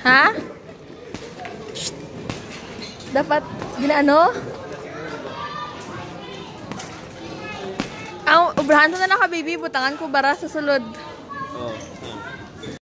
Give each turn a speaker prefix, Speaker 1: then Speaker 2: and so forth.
Speaker 1: Ha? Shh. Dapat ginaano? Ang ubrahan to na naka baby, butangan ko bara sa sulod.